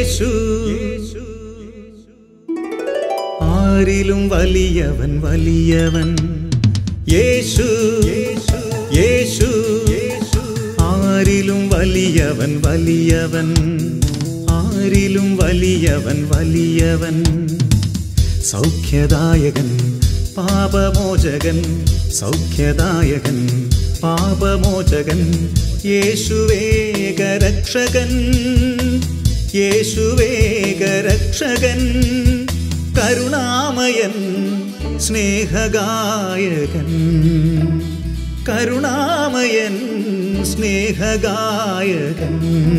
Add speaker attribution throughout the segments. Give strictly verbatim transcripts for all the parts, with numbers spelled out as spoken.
Speaker 1: യേശു ആരിലും വലിയവൻ വലിയവൻ യേശു യേശു ആരിലും വലിയവൻ വലിയവൻ ആരിലും വലിയവൻ വലിയവൻ സൗഖ്യദായകൻ പാപമോചകൻ സൗഖ്യദായകൻ പാപമോചകൻ യേശുവേകരക്ഷകൻ യേശുവേകരക്ഷകൻ കരുണാമയൻ സ്നേഹഗായകൻ കരുണാമയൻ സ്നേഹഗായകൻ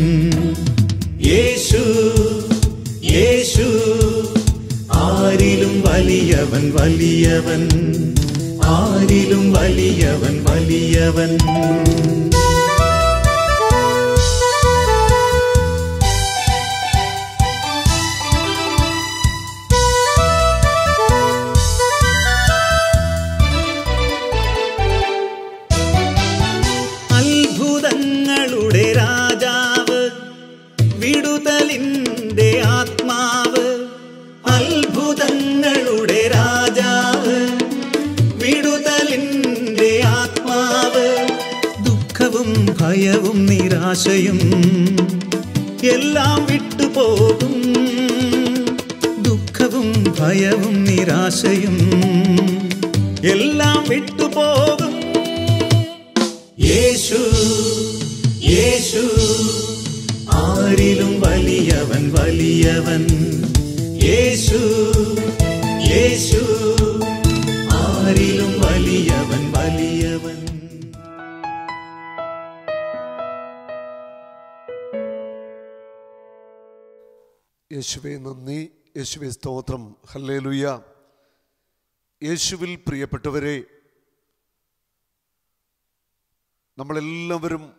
Speaker 1: യേശു യേശു ആരിലും വലിയവൻ വലിയവൻ ആരിലും വലിയവൻ വലിയവൻ അത്ഭുതങ്ങളുടെ രാജാവ് വിടുതലിന്റെ ആത്മാവ് അത്ഭുതങ്ങളുടെ രാജാവ് വിടുതലിന്റെ ആത്മാവ് ദുഃഖവും ഭയവും നിരാശയും എല്ലാം വിട്ടുപോകും ദുഃഖവും ഭയവും നിരാശയും എല്ലാം വിട്ടുപോകും യേശു യേശു ആരിലും വലിയവൻ വലിയവൻ യേശു യേശു ആരിലും വലിയവൻ വലിയവൻ
Speaker 2: യേശുവേ നന്ദി, യേശുവേ സ്തോത്രം, ഹല്ലേലൂയ. യേശുവിൽ പ്രിയപ്പെട്ടവരെ, നമ്മളെല്ലാവരും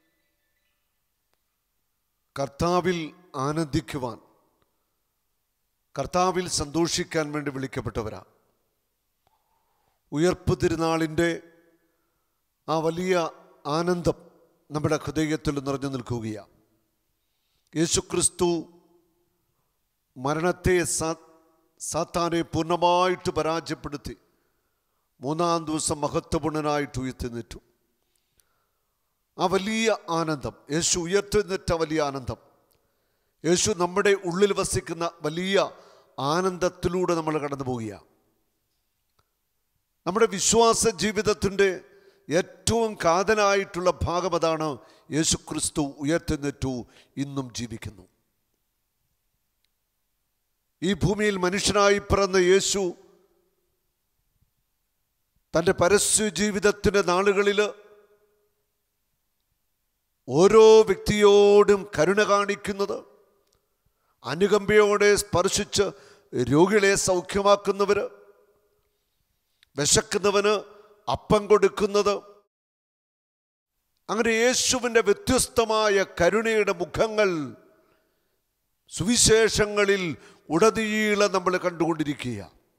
Speaker 2: കർത്താവിൽ ആനന്ദിക്കുവാൻ, കർത്താവിൽ സന്തോഷിക്കാൻ വേണ്ടി വിളിക്കപ്പെട്ടവരാ. ഉയർപ്പ് തിരുനാളിൻ്റെ ആ വലിയ ആനന്ദം നമ്മുടെ ഹൃദയത്തിൽ നിറഞ്ഞു നിൽക്കുകയാണ്. യേശുക്രിസ്തു മരണത്തെ സാത്താനെ പൂർണ്ണമായിട്ട് പരാജയപ്പെടുത്തി മൂന്നാം ദിവസം മഹത്വപൂർണനായിട്ട് ഉയർത്തിനിറ്റു. ആ വലിയ ആനന്ദം, യേശു ഉയർത്തിനിറ്റ വലിയ ആനന്ദം, യേശു നമ്മുടെ ഉള്ളിൽ വസിക്കുന്ന വലിയ ആനന്ദത്തിലൂടെ നമ്മൾ കടന്നു പോവുകയാണ്. നമ്മുടെ വിശ്വാസ ജീവിതത്തിൻ്റെ ഏറ്റവും കാതലായിട്ടുള്ള ഭാഗം അതാണ്. യേശു ക്രിസ്തു ഉയർത്തിനിറ്റു, ഇന്നും ജീവിക്കുന്നു. ഈ ഭൂമിയിൽ മനുഷ്യനായി പിറന്ന യേശു തൻ്റെ പരസ്യ ജീവിതത്തിൻ്റെ നാളുകളിൽ ഓരോ വ്യക്തിയോടും കരുണ കാണിക്കുന്നത്, അനുകമ്പയോടെ സ്പർശിച്ച് രോഗികളെ സൗഖ്യമാക്കുന്നവർ, വിശക്കുന്നവന് അപ്പം കൊടുക്കുന്നത്, അങ്ങനെ യേശുവിൻ്റെ വ്യത്യസ്തമായ കരുണയുടെ മുഖങ്ങൾ സുവിശേഷങ്ങളിൽ ഉടനീളം നമ്മൾ കണ്ടുകൊണ്ടിരിക്കുക.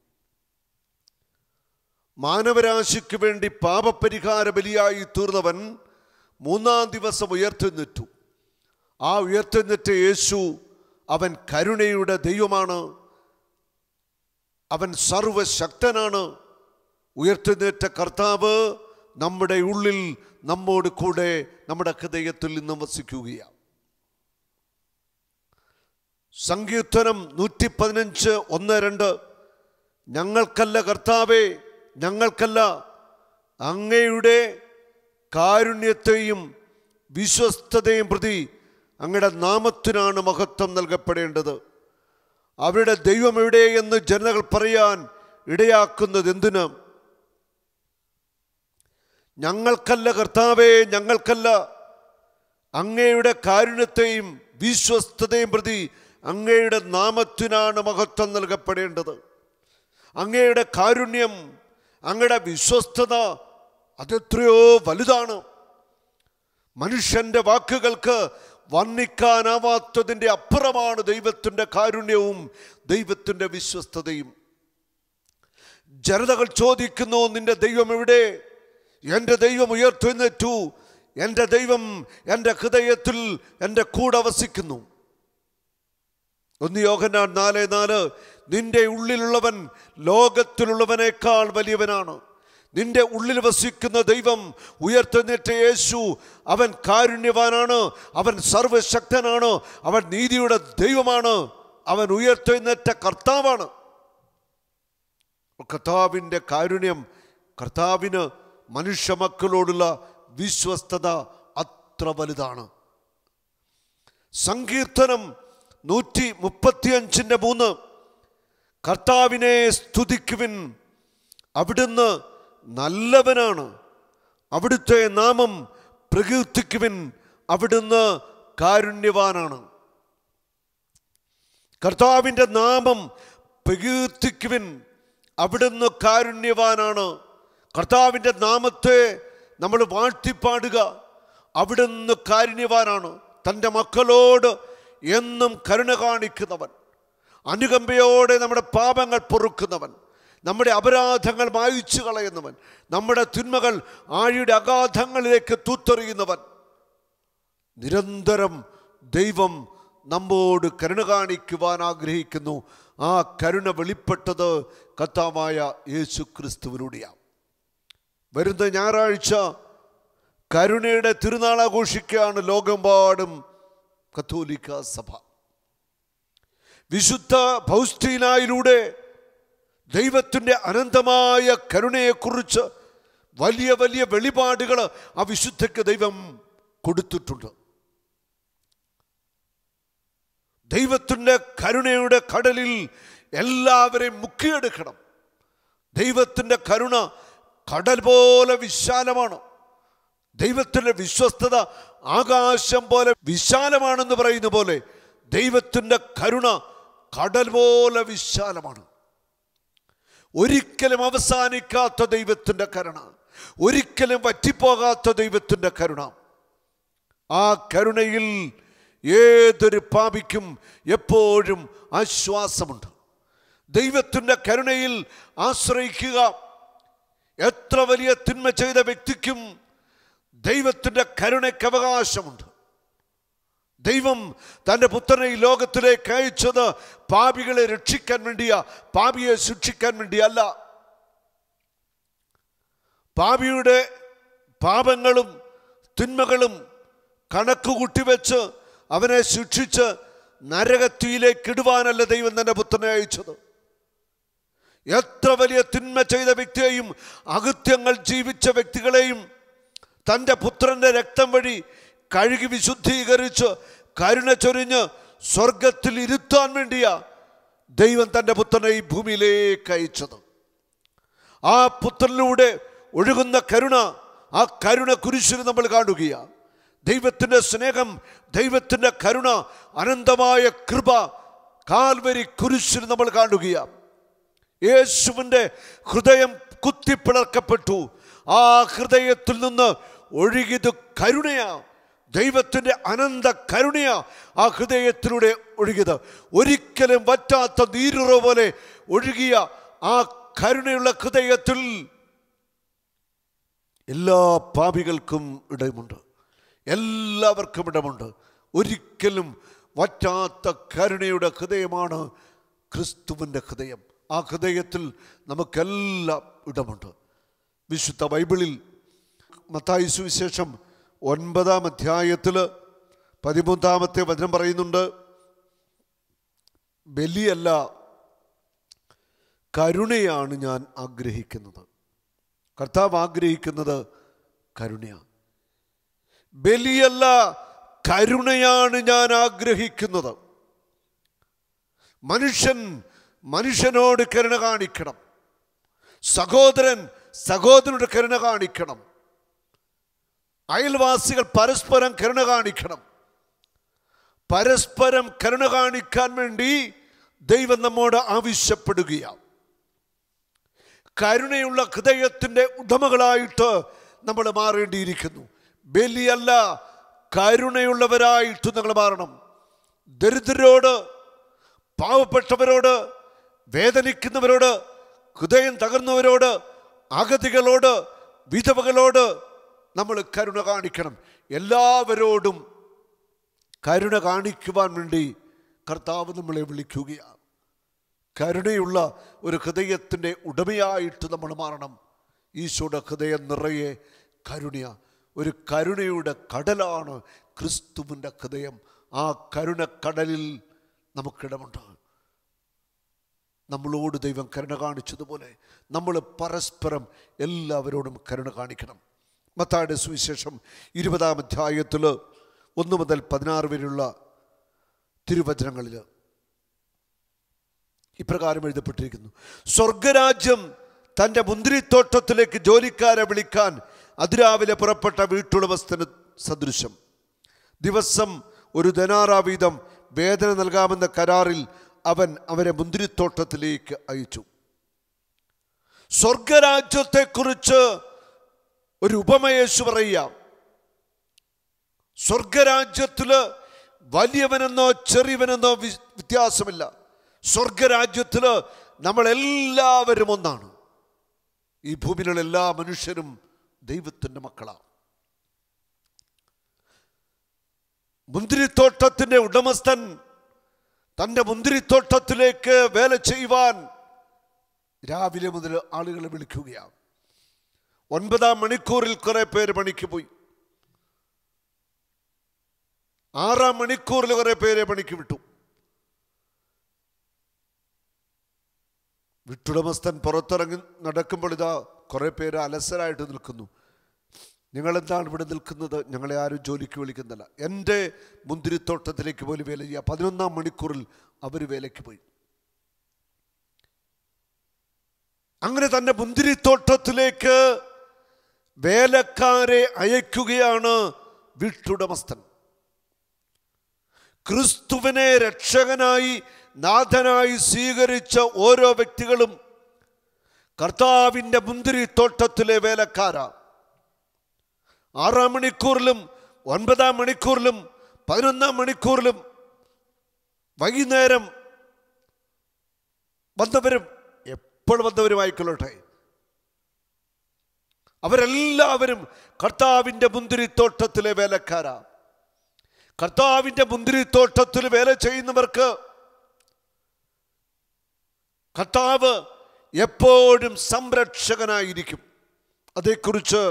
Speaker 2: മാനവരാശിക്ക് വേണ്ടി പാപപരിഹാര ബലിയായി തീർന്നവൻ മൂന്നാം ദിവസം ഉയർത്തിനിറ്റു. ആ ഉയർത്തിനിറ്റ യേശു അവൻ കരുണയുടെ ദൈവമാണ്, അവൻ സർവശക്തനാണ്. ഉയർത്തിനിറ്റ കർത്താവ് നമ്മുടെ ഉള്ളിൽ നമ്മോട് കൂടെ നമ്മുടെ ഹൃദയത്തിൽ നിന്നും വസിക്കുകയാണ്. സങ്കീർത്തനം നൂറ്റി പതിനഞ്ച് ഒന്ന് രണ്ട്, ഞങ്ങൾക്കല്ല കർത്താവേ, ഞങ്ങൾക്കല്ല, അങ്ങയുടെ കാരുണ്യത്തെയും വിശ്വസ്തതയും പ്രതി അങ്ങയുടെ നാമത്തിനാണ് മഹത്വം നൽകപ്പെടേണ്ടത്. അവരുടെ ദൈവം എവിടെയെന്ന് ജനതകൾ പറയാൻ ഇടയാക്കുന്നത് എന്തിന്? ഞങ്ങൾക്കല്ല കർത്താവേ, ഞങ്ങൾക്കല്ല, അങ്ങയുടെ കാരുണ്യത്തെയും വിശ്വസ്തതയും പ്രതി അങ്ങയുടെ നാമത്തിനാണ് മഹത്വം നൽകപ്പെടേണ്ടത്. അങ്ങയുടെ കാരുണ്യം, അങ്ങയുടെ വിശ്വസ്തത അതെത്രയോ വലുതാണ്. മനുഷ്യൻ്റെ വാക്കുകൾക്ക് വർണ്ണിക്കാനാവാത്തതിൻ്റെ അപ്പുറമാണ് ദൈവത്തിൻ്റെ കാരുണ്യവും ദൈവത്തിൻ്റെ വിശ്വസ്തതയും. ജനതകൾ ചോദിക്കുന്നു, നിന്റെ ദൈവം എവിടെ? എൻ്റെ ദൈവം ഉയർത്തെഴുന്നേറ്റു, എൻ്റെ ദൈവം എൻ്റെ ഹൃദയത്തിൽ എൻ്റെ കൂടെ വസിക്കുന്നു. ഒന്ന് യോഹന്നാൻ നാല് നാല്, നിന്റെ ഉള്ളിലുള്ളവൻ ലോകത്തിലുള്ളവനേക്കാൾ വലിയവനാണ്. നിന്റെ ഉള്ളിൽ വസിക്കുന്ന ദൈവം, ഉയർത്തെഴുന്നേറ്റ യേശു, അവൻ കാരുണ്യവാനാണ്, അവൻ സർവശക്തനാണ്, അവൻ നീതിയുടെ ദൈവമാണ്, അവൻ ഉയർത്തെഴുന്നേറ്റ കർത്താവാണ്. കർത്താവിൻ്റെ കാരുണ്യം, കർത്താവിന് മനുഷ്യ മക്കളോടുള്ള വിശ്വസ്തത അത്ര വലുതാണ്. സങ്കീർത്തനം നൂറ്റി മുപ്പത്തി അഞ്ചിൻ്റെ മൂന്ന്, കർത്താവിനെ സ്തുതിക്കുവിൻ, അവിടുന്ന് നല്ലവനാണ്, അവിടുത്തെ നാമം പ്രകീർത്തിക്കുവിൻ, അവിടുന്ന് കാരുണ്യവാനാണ്. കർത്താവിൻ്റെ നാമം പ്രകീർത്തിക്കുവിൻ, അവിടുന്ന് കാരുണ്യവാനാണ്. കർത്താവിൻ്റെ നാമത്തെ നമ്മൾ വാഴ്ത്തിപ്പാടുക. അവിടുന്ന് കാരുണ്യവാനാണ്, തൻ്റെ മക്കളോട് എന്നും കരുണ കാണിക്കുന്നവൻ, അനുകമ്പയോടെ നമ്മുടെ പാപങ്ങൾ പൊറുക്കുന്നവൻ, നമ്മുടെ അപരാധങ്ങൾ മായിച്ചു കളയുന്നവൻ, നമ്മുടെ തിന്മകൾ ആഴിയുടെ അഗാധങ്ങളിലേക്ക് തൂത്തെറിയുന്നവൻ. നിരന്തരം ദൈവം നമ്മോട് കരുണ കാണിക്കുവാൻ ആഗ്രഹിക്കുന്നു. ആ കരുണ വെളിപ്പെട്ടത് കർത്താവായ യേശു ക്രിസ്തുവിലൂടെയാണ്. വരുന്ന ഞായറാഴ്ച കരുണയുടെ തിരുനാൾ ആഘോഷിക്കുകയാണ് ലോകമെമ്പാടും കത്തോലിക്ക സഭ. വിശുദ്ധ ഫൗസ്റ്റീനായിലൂടെ ദൈവത്തിൻ്റെ അനന്തമായ കരുണയെക്കുറിച്ച് വലിയ വലിയ വെളിപാടുകൾ ആ വിശുദ്ധയ്ക്ക് ദൈവം കൊടുത്തിട്ടുണ്ട്. ദൈവത്തിൻ്റെ കരുണയുടെ കടലിൽ എല്ലാവരെയും മുക്കിയെടുക്കണം. ദൈവത്തിൻ്റെ കരുണ കടൽ പോലെ വിശാലമാണ്. ദൈവത്തിൻ്റെ വിശ്വസ്തത ആകാശം പോലെ വിശാലമാണെന്ന് പറയുന്ന പോലെ ദൈവത്തിൻ്റെ കരുണ കടൽ പോലെ വിശാലമാണ്. ഒരിക്കലും അവസാനിക്കാത്ത ദൈവത്തിൻ്റെ കരുണ, ഒരിക്കലും വറ്റിപ്പോകാത്ത ദൈവത്തിൻ്റെ കരുണ. ആ കരുണയിൽ ഏതൊരു പാപിക്കും എപ്പോഴും ആശ്വാസമുണ്ട്. ദൈവത്തിൻ്റെ കരുണയിൽ ആശ്രയിക്കുക. എത്ര വലിയ തിന്മ ചെയ്ത വ്യക്തിക്കും ദൈവത്തിൻ്റെ കരുണയ്ക്ക് അവകാശമുണ്ട്. ദൈവം തൻ്റെ പുത്രനെ ഈ ലോകത്തിലേക്ക് അയച്ചത് പാപികളെ രക്ഷിക്കാൻ വേണ്ടിയാ, പാപിയെ ശിക്ഷിക്കാൻ വേണ്ടിയല്ല. പാപിയുടെ പാപങ്ങളും തിന്മകളും കണക്ക് കൂട്ടിവെച്ച് അവനെ ശിക്ഷിച്ച് നരകത്തിയിലേക്ക് ഇടുവാനല്ല ദൈവം തൻ്റെ പുത്രനെ അയച്ചത്. എത്ര വലിയ തിന്മ ചെയ്ത വ്യക്തിയെയും അകൃത്യങ്ങൾ ജീവിച്ച വ്യക്തികളെയും തൻ്റെ പുത്രൻ്റെ രക്തം വഴി കഴുകി വിശുദ്ധീകരിച്ച് കരുണ ചൊരിഞ്ഞ് സ്വർഗത്തിൽ ഇരുത്താൻ വേണ്ടിയാ ദൈവം തൻ്റെ പുത്രനെ ഈ ഭൂമിയിലേക്ക് അയച്ചത്. ആ പുത്രനിലൂടെ ഒഴുകുന്ന കരുണ, ആ കരുണ കുരിശിൽ നമ്മൾ കാണുകയാണ്. ദൈവത്തിൻ്റെ സ്നേഹം, ദൈവത്തിൻ്റെ കരുണ, അനന്തമായ കൃപ കാൽവരി കുരിശിൽ നമ്മൾ കാണുകയാണ്. യേശുവിൻ്റെ ഹൃദയം കുത്തിപ്പിളർക്കപ്പെട്ടു. ആ ഹൃദയത്തിൽ നിന്ന് ഒഴുകിയത് കരുണയാ, ദൈവത്തിൻ്റെ അനന്ത കരുണയാ ആ ഹൃദയത്തിലൂടെ ഒഴുകിയത്. ഒരിക്കലും വറ്റാത്ത നീരുറ പോലെ ഒഴുകിയ ആ കരുണയുള്ള ഹൃദയത്തിൽ എല്ലാ പാപികൾക്കും ഇടമുണ്ട്, എല്ലാവർക്കും ഇടമുണ്ട്. ഒരിക്കലും വറ്റാത്ത കരുണയുടെ ഹൃദയമാണ് ക്രിസ്തുവിൻ്റെ ഹൃദയം. ആ ഹൃദയത്തിൽ നമുക്കെല്ലാം ഇടമുണ്ട്. വിശുദ്ധ ബൈബിളിൽ മത്തായി സുവിശേഷം ഒൻപതാം അധ്യായത്തിൽ പതിമൂന്നാമത്തെ വചനം പറയുന്നുണ്ട്, ബലിയല്ല കരുണയാണ് ഞാൻ ആഗ്രഹിക്കുന്നത്. കർത്താവ് ആഗ്രഹിക്കുന്നത് കരുണയാണ്. ബലിയല്ല കരുണയാണ് ഞാൻ ആഗ്രഹിക്കുന്നത്. മനുഷ്യൻ മനുഷ്യനോട് കരുണ കാണിക്കണം. സഹോദരൻ സഹോദരനോട് കരുണ കാണിക്കണം. അയൽവാസികൾ പരസ്പരം കരുണ കാണിക്കണം. പരസ്പരം കരുണ കാണിക്കാൻ വേണ്ടി ദൈവം നമ്മോട് ആവശ്യപ്പെടുകയാണ്. കരുണയുള്ള ഹൃദയത്തിൻ്റെ ഉടമകളായിട്ട് നമ്മൾ മാറേണ്ടിയിരിക്കുന്നു. ബലിയല്ല കരുണയുള്ളവരായിട്ട് നിങ്ങൾ മാറണം. ദരിദ്രരോട്, പാവപ്പെട്ടവരോട്, വേദനിക്കുന്നവരോട്, ഹൃദയം തകർന്നവരോട്, അഗതികളോട്, വിധവകളോട് നമ്മൾ കരുണ കാണിക്കണം. എല്ലാവരോടും കരുണ കാണിക്കുവാൻ വേണ്ടി കർത്താവ് നമ്മളെ വിളിക്കുകയാണ്. കരുണയുള്ള ഒരു ഹൃദയത്തിൻ്റെ ഉടമയായിട്ട് നമ്മൾ മാറണം. ഈശോയുടെ ഹൃദയം നിറയെ കരുണയ. ഒരു കരുണയുടെ കടലാണ് ക്രിസ്തുവിൻ്റെ ഹൃദയം. ആ കരുണക്കടലിൽ നമുക്കിടമുണ്ട്. നമ്മളോട് ദൈവം കരുണ കാണിച്ചതുപോലെ നമ്മൾ പരസ്പരം എല്ലാവരോടും കരുണ കാണിക്കണം. മത്തായിയുടെ സുവിശേഷം ഇരുപതാം അധ്യായത്തിൽ ഒന്ന് മുതൽ പതിനാറ് വരെയുള്ള തിരുവചനങ്ങളിൽ ഇപ്രകാരം എഴുതപ്പെട്ടിരിക്കുന്നു: സ്വർഗരാജ്യം തൻ്റെ മുന്തിരിത്തോട്ടത്തിലേക്ക് ജോലിക്കാരെ വിളിക്കാൻ അതിരാവിലെ പുറപ്പെട്ട വീട്ടുടമസ്ഥന് സദൃശം. ദിവസം ഒരു ദനാറ വീതം വേതന നൽകാമെന്ന കരാറിൽ അവൻ അവരെ മുന്തിരിത്തോട്ടത്തിലേക്ക് അയച്ചു. സ്വർഗരാജ്യത്തെക്കുറിച്ച് ഒരു ഉപമ യേശു പറയാം. സ്വർഗരാജ്യത്തില് വലിയവനെന്നോ ചെറിയവനെന്നോ വ്യത്യാസമില്ല. സ്വർഗരാജ്യത്തില് നമ്മളെല്ലാവരും ഒന്നാണ്. ഈ ഭൂമിയിലുള്ള എല്ലാ മനുഷ്യരും ദൈവത്തിൻ്റെ മക്കളാണ്. മുന്തിരിത്തോട്ടത്തിൻ്റെ ഉടമസ്ഥൻ തൻ്റെ മുന്തിരിത്തോട്ടത്തിലേക്ക് വേല ചെയ്യുവാൻ രാവിലെ മുതൽ ആളുകളെ വിളിക്കുകയാണ്. ഒൻപതാം മണിക്കൂറിൽ കുറെ പേര് പണിക്ക് പോയി. ആറാം മണിക്കൂറിൽ കുറെ പേരെ പണിക്ക് വിട്ടു. വീട്ടുടമസ്ഥൻ പുറത്തിറങ്ങി നടക്കുമ്പോൾ ഇതാ കുറെ പേര് അലസരായിട്ട് നിൽക്കുന്നു. നിങ്ങളെന്താണ് ഇവിടെ നിൽക്കുന്നത്? ഞങ്ങളെ ആരും ജോലിക്ക് വിളിക്കുന്നില്ല. എൻ്റെ മുന്തിരിത്തോട്ടത്തിലേക്ക് പോലും വേല ചെയ്യുക. പതിനൊന്നാം മണിക്കൂറിൽ അവർ വേലയ്ക്ക് പോയി. അങ്ങനെ തൻ്റെ മുന്തിരിത്തോട്ടത്തിലേക്ക് വേലക്കാരെ അയക്കുകയാണ് വീട്ടുടമസ്ഥൻ. ക്രിസ്തുവിനെ രക്ഷകനായി നാഥനായി സ്വീകരിച്ച ഓരോ വ്യക്തികളും കർത്താവിൻ്റെ മുന്തിരിത്തോട്ടത്തിലെ വേലക്കാരാ. ആറാം മണിക്കൂറിലും ഒൻപതാം മണിക്കൂറിലും പതിനൊന്നാം മണിക്കൂറിലും വൈകുന്നേരം വന്നവരും എപ്പോൾ വന്നവരുമായിക്കൊള്ളട്ടെ, അവരെല്ലാവരും കർത്താവിൻ്റെ മുന്തിരിത്തോട്ടത്തിലെ വേലക്കാരാ. കർത്താവിൻ്റെ മുന്തിരിത്തോട്ടത്തിൽ വേല ചെയ്യുന്നവർക്ക് കർത്താവ് എപ്പോഴും സംരക്ഷകനായിരിക്കും. അതേക്കുറിച്ച്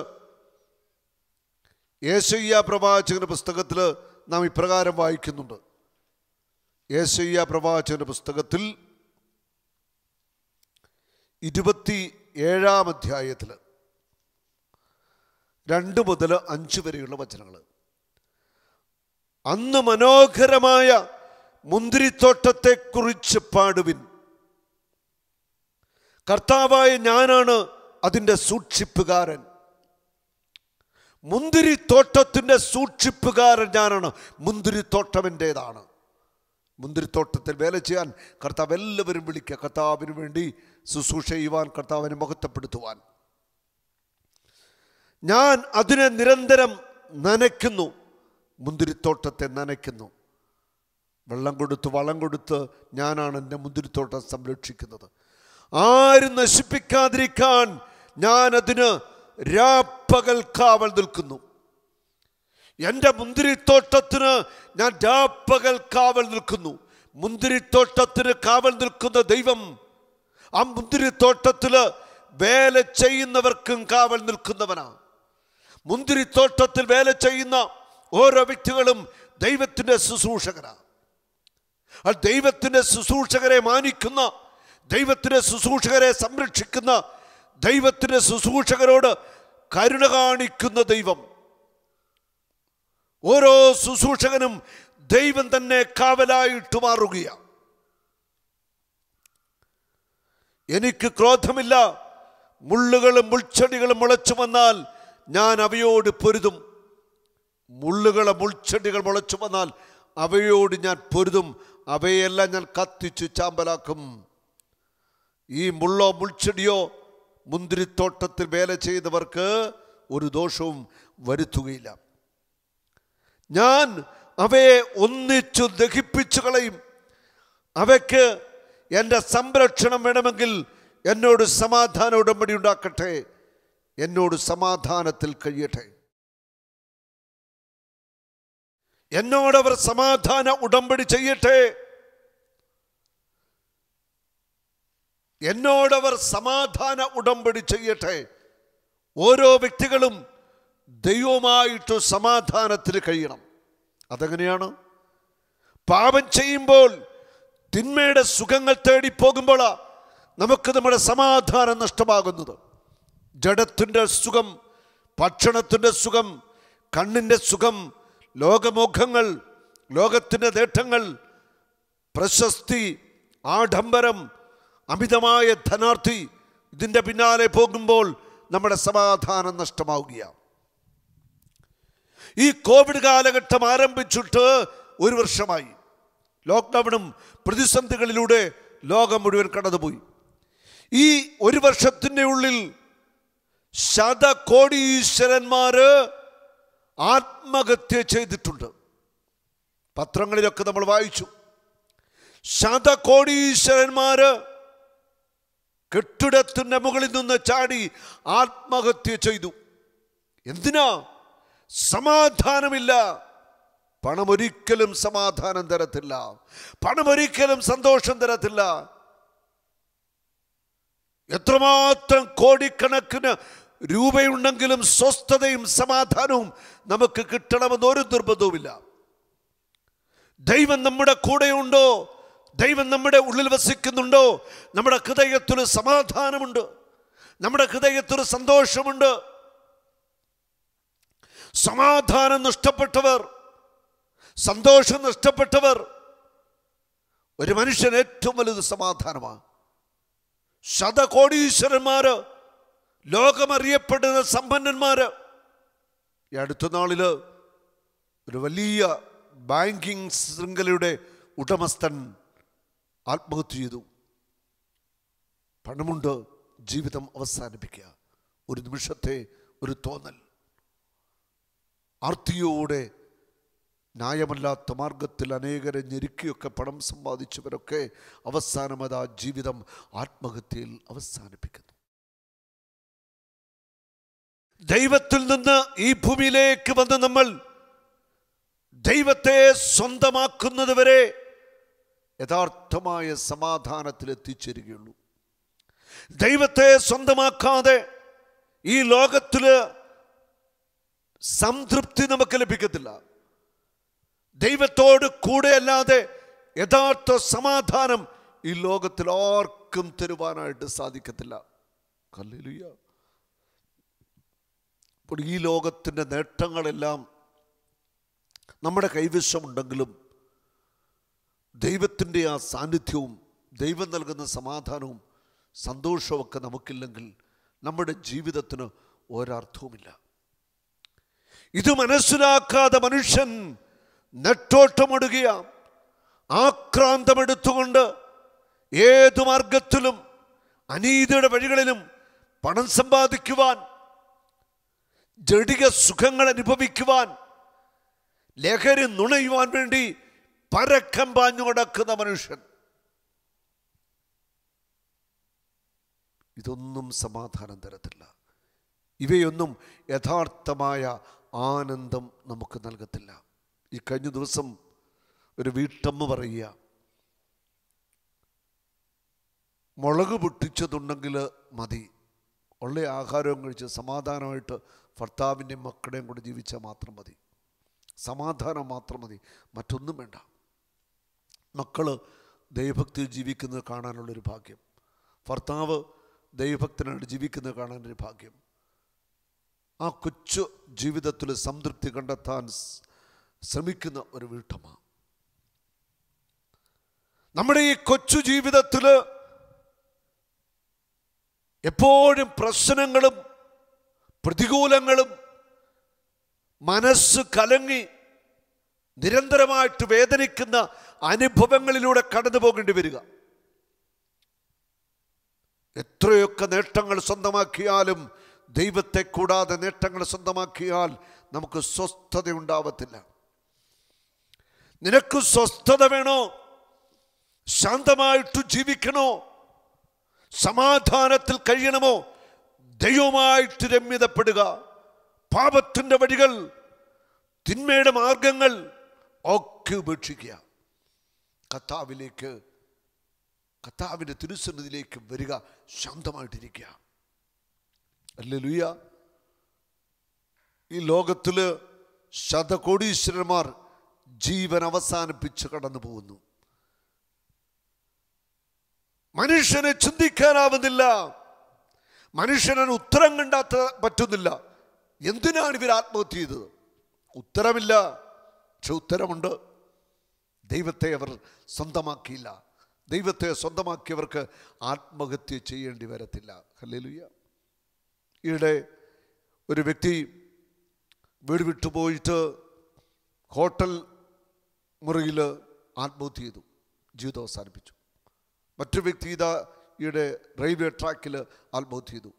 Speaker 2: യെശയ്യാ പ്രവാചകന്റെ പുസ്തകത്തിൽ നാം ഇപ്രകാരം വായിക്കുന്നുണ്ട്. യെശയ്യാ പ്രവാചകന്റെ പുസ്തകത്തിൽ ഇരുപത്തി ഏഴാം അധ്യായത്തിൽ രണ്ട് മുതൽ അഞ്ച് വരെയുള്ള വചനങ്ങൾ: അന്ന് മനോഹരമായ മുന്തിരിത്തോട്ടത്തെക്കുറിച്ച് പാടുവിൻ. കർത്താവായ ഞാനാണ് അതിൻ്റെ സൂക്ഷിപ്പുകാരൻ. മുന്തിരിത്തോട്ടത്തിൻ്റെ സൂക്ഷിപ്പുകാരൻ ഞാനാണ്. മുന്തിരിത്തോട്ടം എൻ്റേതാണ്. മുന്തിരിത്തോട്ടത്തിൽ വേല ചെയ്യാൻ കർത്താവ് എല്ലാവരും വിളിക്കുക. കർത്താവിന് വേണ്ടി ശുശ്രൂഷ ചെയ്യുവാൻ, കർത്താവിനെ മഹത്വപ്പെടുത്തുവാൻ. ഞാൻ അതിനെ നിരന്തരം നനയ്ക്കുന്നു. മുന്തിരിത്തോട്ടത്തെ നനയ്ക്കുന്നു. വെള്ളം കൊടുത്ത് വളം കൊടുത്ത് ഞാനാണ് എൻ്റെ മുന്തിരിത്തോട്ടം സംരക്ഷിക്കുന്നത്. ആരും നശിപ്പിക്കാതിരിക്കാൻ ഞാൻ അതിന് രാപ്പകൽ കാവൽ നിൽക്കുന്നു. എൻ്റെ മുന്തിരിത്തോട്ടത്തിന് ഞാൻ രാപ്പകൽ കാവൽ നിൽക്കുന്നു. മുന്തിരിത്തോട്ടത്തിന് കാവൽ നിൽക്കുന്ന ദൈവം ആ മുന്തിരിത്തോട്ടത്തില് വേല ചെയ്യുന്നവർക്കും കാവൽ നിൽക്കുന്നവനാണ്. മുന്തിരിത്തോട്ടത്തിൽ വേല ചെയ്യുന്ന ഓരോ വ്യക്തികളും ദൈവത്തിൻ്റെ ശുശ്രൂഷകരാണ്. ആ ദൈവത്തിൻ്റെ ശുശ്രൂഷകരെ മാനിക്കുന്ന, ദൈവത്തിൻ്റെ ശുശ്രൂഷകരെ സംരക്ഷിക്കുന്ന, ദൈവത്തിൻ്റെ ശുശ്രൂഷകരോട് കരുണ കാണിക്കുന്ന ദൈവം. ഓരോ ശുശ്രൂഷകനും ദൈവം തന്നെ കാവലായിട്ട് മാറുകയാണ്. എനിക്ക് ക്രോധമില്ല. മുള്ളുകളും മുൾച്ചെടികളും മുളച്ചു വന്നാൽ ഞാൻ അവയോട് പൊരുതും. മുള്ളുകളെ മുൾച്ചെടികൾ മുളച്ചു വന്നാൽ അവയോട് ഞാൻ പൊരുതും. അവയെല്ലാം ഞാൻ കത്തിച്ച് ചാമ്പലാക്കും. ഈ മുള്ളോ മുൾച്ചെടിയോ മുന്തിരിത്തോട്ടത്തിൽ വേല ചെയ്തവർക്ക് ഒരു ദോഷവും വരുത്തുകയില്ല. ഞാൻ അവയെ ഒന്നിച്ചു ദഹിപ്പിച്ചു കളയും. അവയ്ക്ക് എൻ്റെ സംരക്ഷണം വേണമെങ്കിൽ എന്നോട് സമാധാന ഉടമ്പടി ഉണ്ടാക്കട്ടെ. എന്നോട് സമാധാനത്തിൽ കഴിയട്ടെ. എന്നോടവർ സമാധാന ഉടമ്പടി ചെയ്യട്ടെ. എന്നോടവർ സമാധാന ഉടമ്പടി ചെയ്യട്ടെ. ഓരോ വ്യക്തികളും ദൈവമായിട്ട് സമാധാനത്തിന് കഴിയണം. അതെങ്ങനെയാണ്? പാപം ചെയ്യുമ്പോൾ തിന്മയുടെ സുഖങ്ങൾ തേടി പോകുമ്പോൾ നമുക്ക് നമ്മുടെ സമാധാനം നഷ്ടമാകുന്നത്. ജഡത്തിൻ്റെ സുഖം, ഭക്ഷണത്തിൻ്റെ സുഖം, കണ്ണിൻ്റെ സുഖം, ലോകമോഹങ്ങൾ, ലോകത്തിൻ്റെ നേട്ടങ്ങൾ, പ്രശസ്തി, ആഡംബരം, അമിതമായ ധനാർത്ഥി, ഇതിൻ്റെ പിന്നാലെ പോകുമ്പോൾ നമ്മുടെ സമാധാനം നഷ്ടമാവുകയാണ്. ഈ കോവിഡ് കാലഘട്ടം ആരംഭിച്ചിട്ട് ഒരു വർഷമായി. ലോക്ക്ഡൗണും പ്രതിസന്ധികളിലൂടെ ലോകം മുഴുവൻ കടന്നുപോയി. ഈ ഒരു വർഷത്തിൻ്റെ ഉള്ളിൽ ശതകോടീശ്വരന്മാര് ആത്മഹത്യ ചെയ്തിട്ടുണ്ട്. പത്രങ്ങളിലൊക്കെ നമ്മൾ വായിച്ചു. ശതകോടീശ്വരന്മാര് കെട്ടിടത്തിൻ്റെ മുകളിൽ നിന്ന് ചാടി ആത്മഹത്യ ചെയ്തു. എന്തിനാ? സമാധാനമില്ല. പണം ഒരിക്കലും സമാധാനം തരത്തില്ല. പണം ഒരിക്കലും സന്തോഷം തരത്തില്ല. എത്രമാത്രം കോടിക്കണക്കിന് രൂപയുണ്ടെങ്കിലും സ്വസ്ഥതയും സമാധാനവും നമുക്ക് കിട്ടണമെന്ന് ഒരു നിർബന്ധവുമില്ല. ദൈവം നമ്മുടെ കൂടെയുണ്ടോ? ദൈവം നമ്മുടെ ഉള്ളിൽ വസിക്കുന്നുണ്ടോ? നമ്മുടെ ഹൃദയത്തിൽ സമാധാനമുണ്ട്, നമ്മുടെ ഹൃദയത്തിൽ സന്തോഷമുണ്ട്. സമാധാനം നഷ്ടപ്പെട്ടവർ, സന്തോഷം നഷ്ടപ്പെട്ടവർ, ഒരു മനുഷ്യൻ ഏറ്റവും വലുത് സമാധാനമാണ്. ശതകോടീശ്വരന്മാര്, ലോകമറിയപ്പെടുന്ന സമ്പന്നന്മാര്. ഈ അടുത്ത നാളില് ഒരു വലിയ ബാങ്കിങ് ശൃംഖലയുടെ ഉടമസ്ഥൻ ആത്മഹത്യ ചെയ്തു. പണമുണ്ട്, ജീവിതം അവസാനിപ്പിക്കുക. ഒരു നിമിഷത്തെ ഒരു തോന്നൽ. ആർത്തിയോടെ ന്യായമല്ലാത്ത മാർഗത്തിൽ അനേകരെ ഞെരുക്കിയൊക്കെ പണം സമ്പാദിച്ചവരൊക്കെ അവസാനം അത് ആ ജീവിതം ആത്മഹത്യയിൽ അവസാനിപ്പിക്കുന്നു. ദൈവത്തിൽ നിന്ന് ഈ ഭൂമിയിലേക്ക് വന്ന് നമ്മൾ ദൈവത്തെ സ്വന്തമാക്കുന്നത് വരെ യഥാർത്ഥമായ സമാധാനത്തിൽ എത്തിച്ചേരുകയുള്ളൂ. ദൈവത്തെ സ്വന്തമാക്കാതെ ഈ ലോകത്തില് സംതൃപ്തി നമുക്ക് ലഭിക്കത്തില്ല. ദൈവത്തോട് കൂടെ അല്ലാതെ യഥാർത്ഥ സമാധാനം ഈ ലോകത്തിൽ ആർക്കും തരുവാനായിട്ട് സാധിക്കത്തില്ല. ഹല്ലേലൂയ. അപ്പോൾ ഈ ലോകത്തിൻ്റെ നേട്ടങ്ങളെല്ലാം നമ്മുടെ കൈവശമുണ്ടെങ്കിലും ദൈവത്തിൻ്റെ ആ സാന്നിധ്യവും ദൈവം നൽകുന്ന സമാധാനവും സന്തോഷമൊക്കെ നമുക്കില്ലെങ്കിൽ നമ്മുടെ ജീവിതത്തിന് ഒരർത്ഥവുമില്ല. ഇത് മനസ്സിലാക്കാതെ മനുഷ്യൻ നെട്ടോട്ടമൊടുകിയ ആക്രാന്തമെടുത്തുകൊണ്ട് ഏതു മാർഗത്തിലും അനീതിയുടെ വഴികളിലും പണം സമ്പാദിക്കുവാൻ, ജഡിക സുഖങ്ങൾ അനുഭവിക്കുവാൻ, ലഹരി നുണയുവാൻ വേണ്ടി പരക്കം പാഞ്ഞു കിടക്കുന്ന മനുഷ്യൻ. ഇതൊന്നും സമാധാനം തരത്തില്ല. ഇവയൊന്നും യഥാർത്ഥമായ ആനന്ദം നമുക്ക് നൽകത്തില്ല. ഈ കഴിഞ്ഞ ദിവസം ഒരു വീട്ടമ്മ പറയുക, മുളക് പൊട്ടിച്ചതുണ്ടെങ്കിൽ മതി, ഉള്ള ആഹാരവും കഴിച്ച് സമാധാനമായിട്ട് ഭർത്താവിൻ്റെയും മക്കളുടെയും കൂടെ ജീവിച്ചാൽ മാത്രം മതി. സമാധാനം മാത്രം മതി, മറ്റൊന്നും വേണ്ട. മക്കൾ ദൈവഭക്തിയിൽ ജീവിക്കുന്നത് കാണാനുള്ളൊരു ഭാഗ്യം, ഭർത്താവ് ദൈവഭക്തനായിട്ട് ജീവിക്കുന്നത് കാണാനൊരു ഭാഗ്യം. ആ കൊച്ചു ജീവിതത്തിൽ സംതൃപ്തി കണ്ടെത്താൻ ശ്രമിക്കുന്ന ഒരു വീട്ടമ്മ. നമ്മുടെ ഈ കൊച്ചു ജീവിതത്തിൽ എപ്പോഴും പ്രശ്നങ്ങളും പ്രതികൂലങ്ങളും മനസ്സ് കലങ്ങി നിരന്തരമായിട്ട് വേദനിക്കുന്ന അനുഭവങ്ങളിലൂടെ കടന്നു പോകേണ്ടി വരിക. എത്രയൊക്കെ നേട്ടങ്ങൾ സ്വന്തമാക്കിയാലും ദൈവത്തെ കൂടാതെ നേട്ടങ്ങൾ സ്വന്തമാക്കിയാൽ നമുക്ക് സ്വസ്ഥത ഉണ്ടാവത്തില്ല. നിനക്ക് സ്വസ്ഥത വേണോ? ശാന്തമായിട്ട് ജീവിക്കണോ? സമാധാനത്തിൽ കഴിയണമോ? ദൈവമായിട്ട് രമ്യതപ്പെടുക. പാപത്തിൻ്റെ വഴികൾ, തിന്മയുടെ മാർഗങ്ങൾ ഒക്കെ ഉപേക്ഷിക്കുക. കർത്താവിലേക്ക് കർത്താവിൻ്റെ തിരുസന്നിധിയിലേക്ക് വരിക, ശാന്തമായിട്ടിരിക്കുക. ഹല്ലേലൂയ. ഈ ലോകത്തില് ശതകോടീശ്വരന്മാർ ജീവൻ അവസാനിപ്പിച്ച് കടന്നു പോകുന്നു. മനുഷ്യനെ ചിന്തിക്കാനാവുന്നില്ല, മനുഷ്യന് ഉത്തരം കണ്ടാത്ത പറ്റുന്നില്ല. എന്തിനാണ് ഇവർ ആത്മഹത്യ ചെയ്തത്? ഉത്തരമില്ല. പക്ഷെ ഉത്തരമുണ്ട്. ദൈവത്തെ അവർ സ്വന്തമാക്കിയില്ല. ദൈവത്തെ സ്വന്തമാക്കിയവർക്ക് ആത്മഹത്യ ചെയ്യേണ്ടി വരത്തില്ല. ഹല്ലേലൂയ. ഈയിടെ ഒരു വ്യക്തി വീട് വിട്ടുപോയിട്ട് ഹോട്ടൽ മുറിയിൽ ആത്മഹത്യ ചെയ്തു, ജീവിതം അവസാനിപ്പിച്ചു. മറ്റൊരു വ്യക്തി ഇതാ ഈയിടെ റെയിൽവേ ട്രാക്കിൽ ആത്മഹത്യ ചെയ്തു.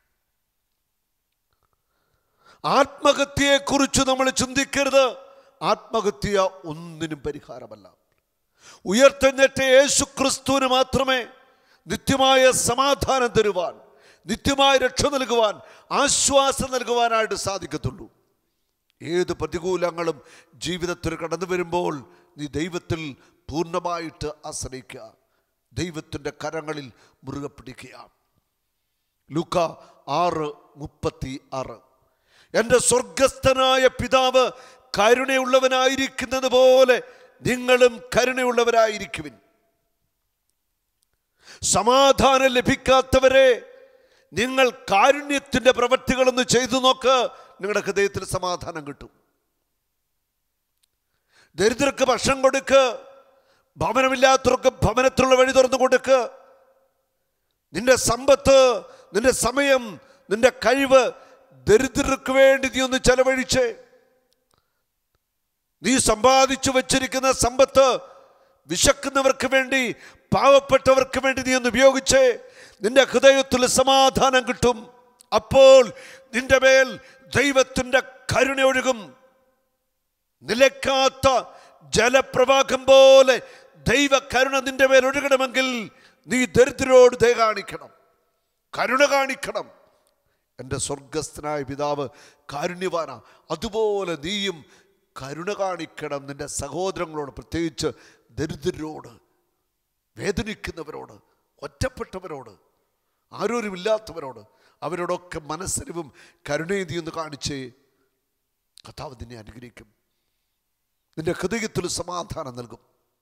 Speaker 2: ആത്മഹത്യയെക്കുറിച്ച് നമ്മൾ ചിന്തിക്കരുത്. ആത്മഹത്യ ഒന്നിനും പരിഹാരമല്ല. ഉയർത്തെഴുന്നേറ്റ യേശു ക്രിസ്തുവിന് മാത്രമേ നിത്യമായ സമാധാനം തരുവാൻ, നിത്യമായ രക്ഷ നൽകുവാൻ, ആശ്വാസം നൽകുവാനായിട്ട് സാധിക്കത്തുള്ളൂ. ഏത് പ്രതികൂലങ്ങളും ജീവിതത്തിൽ കടന്നു വരുമ്പോൾ നീ ദൈവത്തിൽ പൂർണ്ണമായിട്ട് ആശ്രയിക്കുക, ദൈവത്തിൻ്റെ കരങ്ങളിൽ മുറുകെ പിടിക്കുക. ലൂക്ക ആറ് മുപ്പത്തി ആറ്. എൻ്റെ സ്വർഗസ്ഥനായ പിതാവ് കരുണയുള്ളവനായിരിക്കുന്നത് പോലെ നിങ്ങളും കരുണയുള്ളവരായിരിക്കുവിൻ. സമാധാനം ലഭിക്കാത്തവരെ നിങ്ങൾ കാരുണ്യത്തിൻ്റെ പ്രവൃത്തികളൊന്ന് ചെയ്തു നോക്ക്, നിങ്ങളുടെ ഹൃദയത്തിൽ സമാധാനം കിട്ടും. ദരിദ്രർക്ക് ഭക്ഷണം കൊടുക്ക്, ഭവനമില്ലാത്തവർക്ക് ഭവനത്തിലുള്ള വഴി തുറന്നു കൊടുക്ക്. നിന്റെ സമ്പത്ത്, നിന്റെ സമയം, നിന്റെ കഴിവ് ദരിദ്രർക്ക് വേണ്ടി നീ ഒന്ന് ചെലവഴിച്ച്, നീ സമ്പാദിച്ചു വച്ചിരിക്കുന്ന സമ്പത്ത് വിശക്കുന്നവർക്ക് വേണ്ടി, പാവപ്പെട്ടവർക്ക് വേണ്ടി നീ ഒന്ന് ഉപയോഗിച്ച് നിന്റെ ഹൃദയത്തിൽ സമാധാനം കിട്ടും. അപ്പോൾ നിന്റെ മേൽ ദൈവത്തിൻ്റെ കരുണ ഒഴുകും. നിലയ്ക്കാത്ത ജലപ്രവാഹം പോലെ ദൈവ കരുണ നിന്റെ മേൽ ഒഴുകണമെങ്കിൽ നീ ദരിദ്രരോട് ദയ കാണിക്കണം, കരുണ കാണിക്കണം. എൻ്റെ സ്വർഗസ്ഥനായ പിതാവ് കാരുണ്യവാനാ, അതുപോലെ നീയും കരുണ കാണിക്കണം നിന്റെ സഹോദരങ്ങളോട്, പ്രത്യേകിച്ച് ദരിദ്രരോട്, വേദനിക്കുന്നവരോട്, ഒറ്റപ്പെട്ടവരോട്, ആരോരുമില്ലാത്തവരോട്. അവരോടൊക്കെ മനസ്സരിവും കരുണയും നീ ഒന്ന് കാണിച്ചേ. കർത്താവ് നിന്നെ അനുഗ്രഹിക്കും, നിന്റെ ഹൃദയത്തിൽ സമാധാനം നൽകും.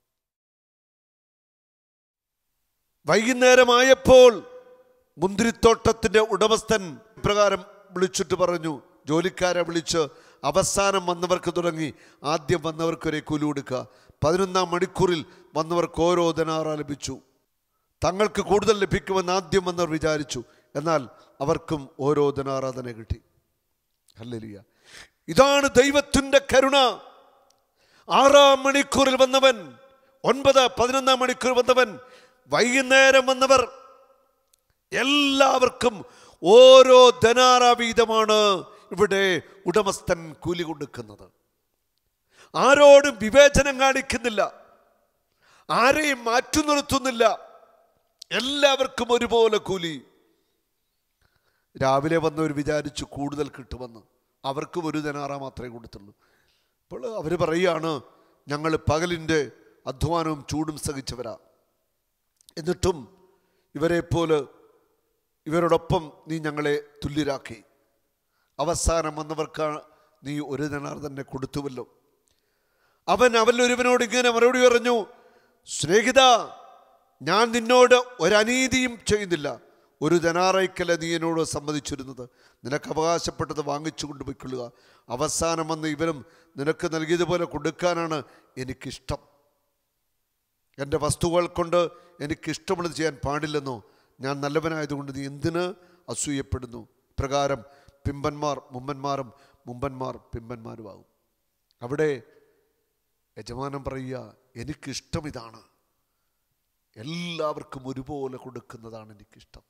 Speaker 2: വൈകുന്നേരമായപ്പോൾ മുന്തിരിത്തോട്ടത്തിൻ്റെ ഉടമസ്ഥൻ പ്രകാരം വിളിച്ചിട്ട് പറഞ്ഞു, ജോലിക്കാരെ വിളിച്ച് അവസാനം വന്നവർക്ക് തുടങ്ങി ആദ്യം വന്നവർക്കൊരേ കൂലി കൊടുക്കുക. പതിനൊന്നാം മണിക്കൂറിൽ വന്നവർക്ക് ഓരോ ദിനാറ ലഭിച്ചു. തങ്ങൾക്ക് കൂടുതൽ ലഭിക്കുമെന്ന് ആദ്യം വന്നവർ വിചാരിച്ചു, എന്നാൽ അവർക്കും ഓരോ ദിനാറ തന്നെ കിട്ടി. ഹല്ലേലൂയ. ഇതാണ് ദൈവത്തിൻ്റെ കരുണ. ആറാം മണിക്കൂറിൽ വന്നവൻ, ഒൻപത് പതിനൊന്നാം മണിക്കൂർ വന്നവൻ, വൈകുന്നേരം വന്നവർ എല്ലാവർക്കും ഓരോ ധനാറ വീതമാണ് ഇവിടെ ഉടമസ്ഥൻ കൂലി കൊടുക്കുന്നത്. ആരോടും വിവേചനം കാണിക്കുന്നില്ല, ആരെയും മാറ്റി നിർത്തുന്നില്ല, എല്ലാവർക്കും ഒരുപോലെ കൂലി. രാവിലെ വന്നവർ വിചാരിച്ചു കൂടുതൽ കിട്ടുമെന്ന്, അവർക്കും ഒരു ധനാറ മാത്രമേ കൊടുത്തുള്ളൂ. അപ്പോൾ അവർ പറയുകയാണ്, ഞങ്ങൾ പകലിൻ്റെ അധ്വാനവും ചൂടും സഹിച്ചവരാ, എന്നിട്ടും ഇവരെപ്പോലെ ഇവരോടൊപ്പം നീ ഞങ്ങളെ തുല്യരാക്കി. അവസാനം വന്നവർക്ക് നീ ഒരു ദിനാർ തന്നെ കൊടുത്തുവല്ലോ. അവൻ അവനൊരുവനോട് ഇങ്ങനെ മറുപടി പറഞ്ഞു, സ്നേഹിത, ഞാൻ നിന്നോട് ഒരനീതിയും ചെയ്യുന്നില്ല. ഒരു ധനാറയ്ക്കല്ല നീ എന്നോട് സമ്മതിച്ചിരുന്നത്. നിനക്ക് അവകാശപ്പെട്ടത് വാങ്ങിച്ചു കൊണ്ടുപോയിക്കൊള്ളുക. അവസാനം വന്ന് ഇവനും നിനക്ക് നൽകിയതുപോലെ കൊടുക്കാനാണ് എനിക്കിഷ്ടം. എൻ്റെ വസ്തുക്കൾ കൊണ്ട് എനിക്കിഷ്ടമുള്ളത് ചെയ്യാൻ പാടില്ലെന്നോ? ഞാൻ നല്ലവനായതുകൊണ്ട് നീ എന്തിന് അസൂയപ്പെടുന്നു? പ്രകാരം പിമ്പന്മാർ മുമ്പന്മാരും മുമ്പന്മാർ പിമ്പന്മാരുമാകും. അവിടെ യജമാനൻ പറയുക, എനിക്കിഷ്ടം ഇതാണ്, എല്ലാവർക്കും ഒരുപോലെ കൊടുക്കുന്നതാണ് എനിക്കിഷ്ടം.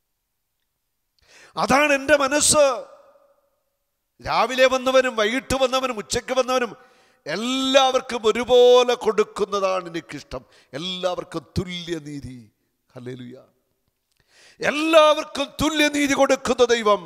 Speaker 2: അതാണ് എൻ്റെ മനസ്സ്. രാവിലെ വന്നവനും വൈകിട്ട് വന്നവനും ഉച്ചയ്ക്ക് വന്നവനും എല്ലാവർക്കും ഒരുപോലെ കൊടുക്കുന്നതാണ് എനിക്കിഷ്ടം. എല്ലാവർക്കും തുല്യനീതി. ഹല്ലേലൂയ. എല്ലാവർക്കും തുല്യനീതി കൊടുക്കുന്ന ദൈവം,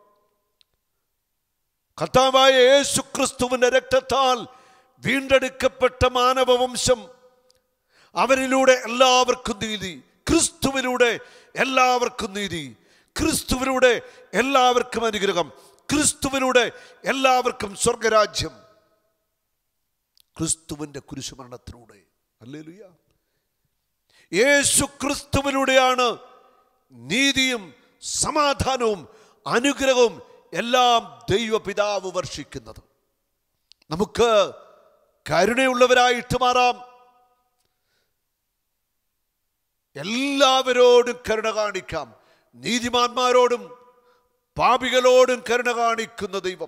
Speaker 2: കർത്താവായ യേശു ക്രിസ്തുവിന്റെ രക്തത്താൽ വീണ്ടെടുക്കപ്പെട്ട മാനവവംശം, അവരിലൂടെ എല്ലാവർക്കും നീതി. ക്രിസ്തുവിലൂടെ എല്ലാവർക്കും നീതി, ക്രിസ്തുവിലൂടെ എല്ലാവർക്കും അനുഗ്രഹം, ക്രിസ്തുവിലൂടെ എല്ലാവർക്കും സ്വർഗരാജ്യം, ക്രിസ്തുവിൻ്റെ കുരിശുമരണത്തിലൂടെ. ഹല്ലേലൂയ. യേശു ക്രിസ്തുവിലൂടെയാണ് നീതിയും സമാധാനവും അനുഗ്രഹവും എല്ലാം ദൈവപിതാവ് വർഷിക്കുന്നത്. നമുക്ക് കരുണയുള്ളവരായിട്ട് മാറാം. എല്ലാവരോടും കരുണ കാണിക്കാം. നീതിമാന്മാരോടും പാപികളോടും കരുണ കാണിക്കുന്ന ദൈവം,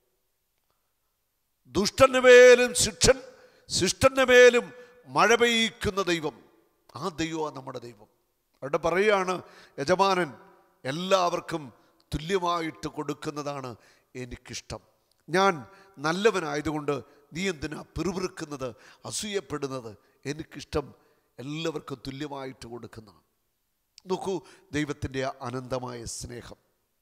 Speaker 2: ദുഷ്ടന്റെ മേലും ശിക്ഷൻ ശിഷ്ടന്റെ മേലും മഴ പെയ്യിക്കുന്ന ദൈവം, ആ ദൈവമാണ് നമ്മുടെ ദൈവം. അവിടെ പറയുകയാണ്, യജമാനൻ എല്ലാവർക്കും തുല്യമായിട്ട് കൊടുക്കുന്നതാണ് എനിക്കിഷ്ടം. ഞാൻ നല്ലവനായതുകൊണ്ട് നീ എന്തിനാ പിറുപിറുക്കുന്നത്, അസൂയപ്പെടുന്നത്? എനിക്കിഷ്ടം എല്ലാവർക്കും തുല്യമായിട്ട് കൊടുക്കുന്നതാണ്. നോക്കൂ ദൈവത്തിൻ്റെ അനന്തമായ സ്നേഹം.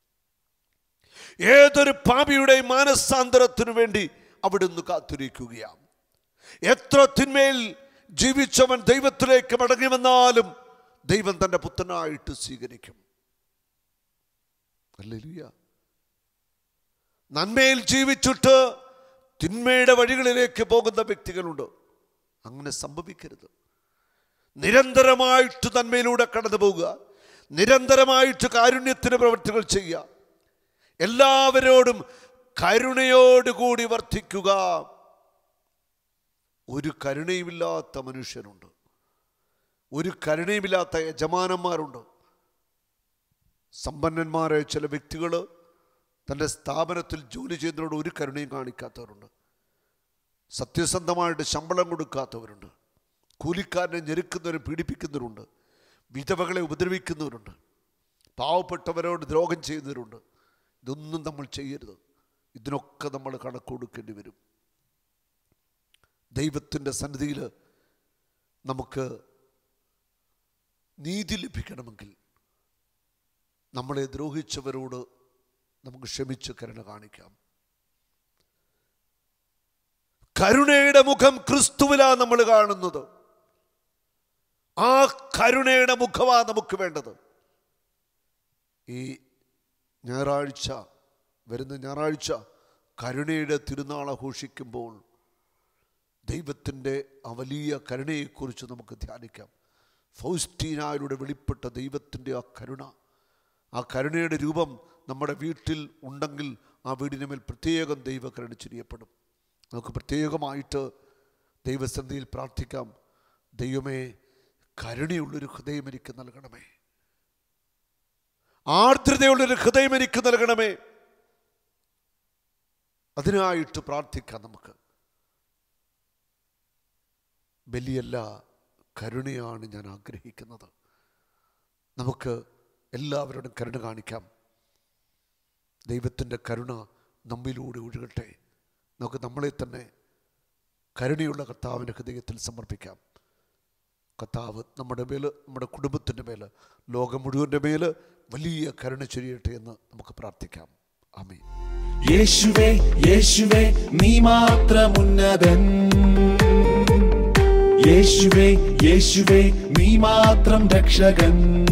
Speaker 2: ഏതൊരു പാപിയുടെയും മാനസാന്തരത്തിനു വേണ്ടി അവിടുന്ന് കാത്തിരിക്കുകയാണ്. എത്ര തിന്മയിൽ ജീവിച്ചവൻ ദൈവത്തിലേക്ക് മടങ്ങി വന്നാലും ദൈവം തൻ്റെ പുത്രനായിട്ട് സ്വീകരിക്കും. ഹല്ലേലൂയ. നന്മയിൽ ജീവിച്ചിട്ട് തിന്മയുടെ വഴികളിലേക്ക് പോകുന്ന വ്യക്തികളുണ്ട്. അങ്ങനെ സംഭവിക്കരുത്. നിരന്തരമായിട്ട് നന്മയിലൂടെ കടന്നു പോവുക, നിരന്തരമായിട്ട് കാരുണ്യത്തിന് പ്രവൃത്തികൾ ചെയ്യുക, എല്ലാവരോടും കരുണയോടുകൂടി വർത്തിക്കുക. ഒരു കരുണയുമില്ലാത്ത മനുഷ്യരുണ്ട്, ഒരു കരുണയുമില്ലാത്ത യജമാനന്മാരുണ്ട്. സമ്പന്നന്മാരായ ചില വ്യക്തികൾ തൻ്റെ സ്ഥാപനത്തിൽ ജോലി ചെയ്യുന്നവരോട് ഒരു കരുണയും കാണിക്കാത്തവരുണ്ട്. സത്യസന്ധമായിട്ട് ശമ്പളം കൊടുക്കാത്തവരുണ്ട്. കൂലിക്കാരനെ ഞെരുക്കുന്നവരും പീഡിപ്പിക്കുന്നവരുണ്ട്. വിധവകളെ ഉപദ്രവിക്കുന്നവരുണ്ട്. പാവപ്പെട്ടവരോട് ദ്രോഹം ചെയ്യുന്നവരുണ്ട്. ഇതൊന്നും നമ്മൾ ചെയ്യരുത്. ഇതിനൊക്കെ നമ്മൾ കണക്ക് കൊടുക്കേണ്ടി വരും. ദൈവത്തിൻ്റെ സന്നിധിയിൽ നമുക്ക് നീതി ലഭിക്കണമെങ്കിൽ നമ്മളെ ദ്രോഹിച്ചവരോട് നമുക്ക് ക്ഷമിച്ച് കരുണ കാണിക്കാം. കരുണയുടെ മുഖം ക്രിസ്തുവിലാണ് നമ്മൾ കാണുന്നത്. ആ കരുണയുടെ മുഖമാണ് നമുക്ക് വേണ്ടത്. ഈ ഞായറാഴ്ച, വരുന്ന ഞായറാഴ്ച കരുണയുടെ തിരുനാൾ ആഘോഷിക്കുമ്പോൾ ദൈവത്തിൻ്റെ ആ വലിയ കരുണയെക്കുറിച്ച് നമുക്ക് ധ്യാനിക്കാം. ഫൗസ്റ്റീനായിലൂടെ വെളിപ്പെട്ട ദൈവത്തിൻ്റെ ആ കരുണ, ആ കരുണയുടെ രൂപം നമ്മുടെ വീട്ടിൽ ഉണ്ടെങ്കിൽ ആ വീടിന് മേൽ പ്രത്യേകം ദൈവകരുണ ചൊരിയപ്പെടും. നമുക്ക് പ്രത്യേകമായിട്ട് ദൈവസന്നിധിയിൽ പ്രാർത്ഥിക്കാം. ദൈവമേ, കരുണയുള്ളൊരു ഹൃദയം എനിക്ക് നൽകണമേ, ആർദ്രതയുള്ളൊരു ഹൃദയം എനിക്ക് നൽകണമേ. അതിനായിട്ട് പ്രാർത്ഥിക്കാം. നമുക്ക് ബലിയല്ല, കരുണയാണ് ഞാൻ ആഗ്രഹിക്കുന്നത്. നമുക്ക് എല്ലാവരോടും കരുണ കാണിക്കാം. ദൈവത്തിൻ്റെ കരുണ നമ്മിലൂടെ ഒഴുകട്ടെ. നമുക്ക് നമ്മളെ തന്നെ കരുണയുള്ള കർത്താവിൻ്റെ ഹൃദയത്തിൽ സമർപ്പിക്കാം. കർത്താവ് നമ്മുടെ മേൽ, നമ്മുടെ കുടുംബത്തിൻ്റെ മേൽ, ലോകം മുഴുവൻ്റെ മേൽ വലിയ കരുണ ചൊരിയട്ടെ എന്ന് നമുക്ക് പ്രാർത്ഥിക്കാം. ആമേൻ.
Speaker 1: യേശുവേ യേശുവേ നീ മാത്രം ഉന്നതൻ, യേശുവേ യേശുവേ നീ മാത്രം രക്ഷകൻ.